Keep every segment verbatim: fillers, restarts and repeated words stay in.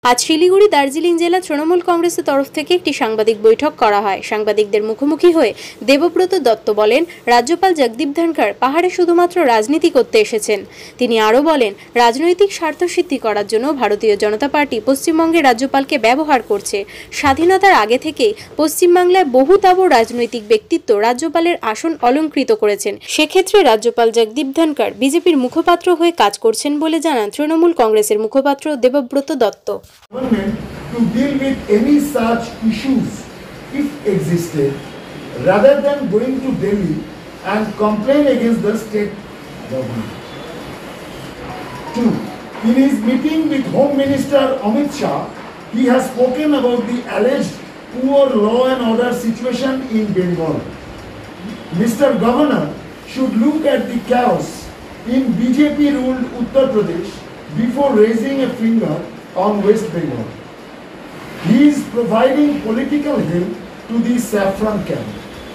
আজ শিলিগুড়ি দার্জিলিং জেলা তৃণমূল কংগ্রেসের তরফ থেকে একটি সাংবাদিক বৈঠক করা হয়। সাংবাদিকদের মুখোমুখি হয়ে দেবব্রত দত্ত বলেন, রাজ্যপাল জগদীপ ধনখড় পাহাড়ে শুধুমাত্র রাজনীতি করতে এসেছেন। তিনি আরও বলেন, রাজনৈতিক স্বার্থসিদ্ধি করার জন্য ভারতীয় জনতা পার্টি পশ্চিমবঙ্গের রাজ্যপালকে ব্যবহার করছে। স্বাধীনতার আগে থেকেই পশ্চিমবাংলায় বহু তাবড় রাজনৈতিক ব্যক্তিত্ব রাজ্যপালের আসন অলঙ্কৃত করেছেন। সেক্ষেত্রে রাজ্যপাল জগদীপ ধনখড় বিজেপির মুখপাত্র হয়ে কাজ করছেন বলে জানান তৃণমূল কংগ্রেসের মুখপাত্র Debabrata Dutta. Government to deal with any such issues if existed, rather than going to Delhi and complain against the state government. Two, in his meeting with Home Minister Amit Shah, he has spoken about the alleged poor law and order situation in Bengal. Mister Governor should look at the chaos in B J P-ruled Uttar Pradesh before raising a finger on West Bengal. He is providing political help to the saffron camp.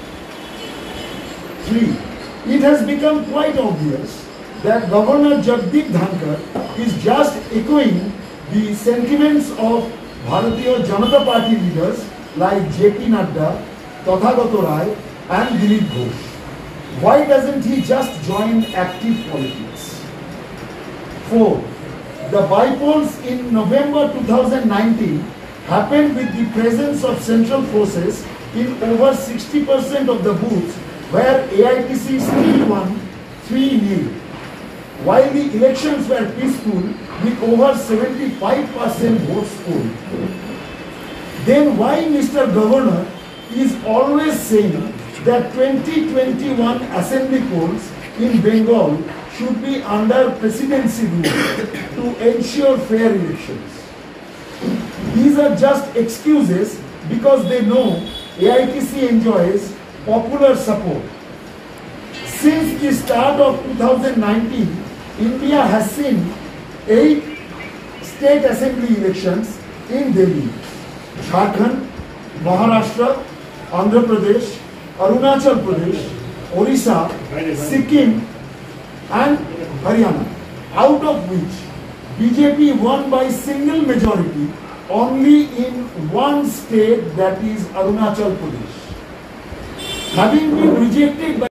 Three, it has become quite obvious that Governor Jagdeep Dhanakhar is just echoing the sentiments of Bharatiya Janata Party leaders like J P Nadda, Tathagato Rai and Dilip Ghosh. Why doesn't he just join active politics? Four, the bypolls in November two thousand nineteen happened with the presence of central forces in over sixty percent of the booths, where A I T C still won three nil, while the elections were peaceful with over seventy-five percent votes polled. Then why Mister Governor is always saying that twenty twenty-one assembly polls in Bengal should be under presidency rule to ensure fair elections? These are just excuses because they know A I T C enjoys popular support. Since the start of two thousand nineteen, India has seen eight state assembly elections in Delhi, Jharkhand, Maharashtra, Andhra Pradesh, Arunachal Pradesh, Orissa, Sikkim and Haryana, out of which B J P won by single majority only in one state, that is Arunachal Pradesh. Having been rejected by